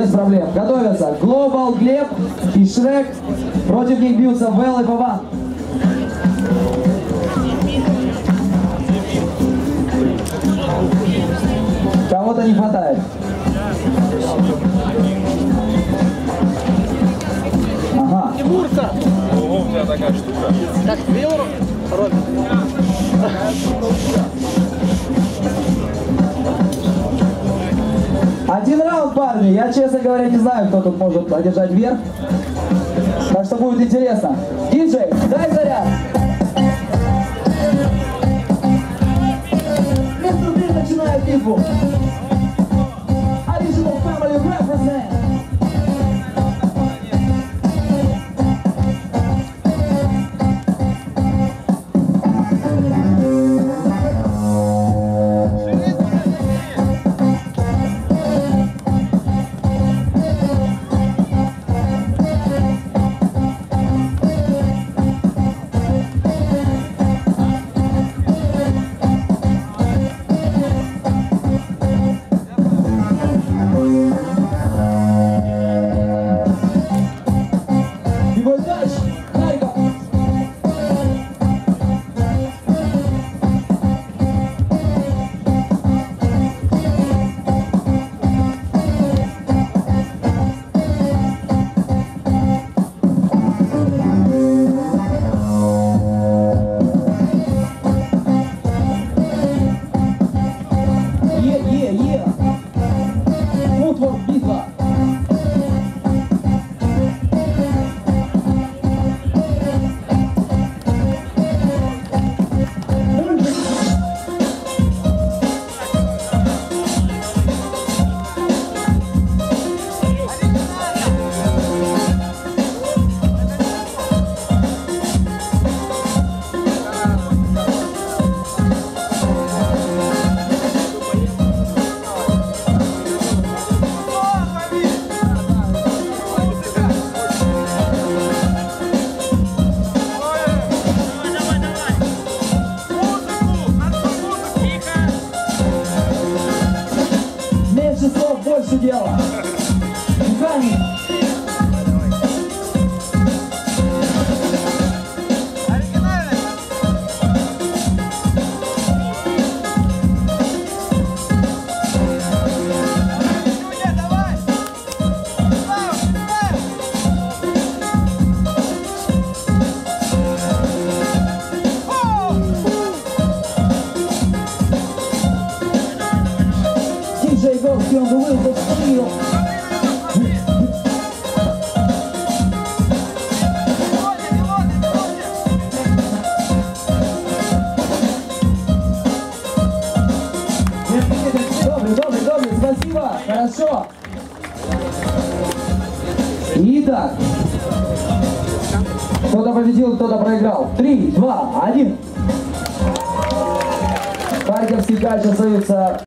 Без проблем. Готовятся. Global, Глеб и Шрек. Против них бьются Вэл и Вован. Кого-то не хватает. Ага. Тимурка! Ого, у тебя такая штука. Как Вилл Робин. Один раунд, парни. Я, честно говоря, не знаю, кто тут может одержать верх. Так что будет интересно. Диджей, дай заряд. Мистер Бин начинает битву. Original Family Represent. Больше дела. Руками. DJ Ghosty on the wheels of steel. Добрый, спасибо, хорошо. Итак, кто-то победил, кто-то проиграл. 3, 2, 1. Харьковский кач остается.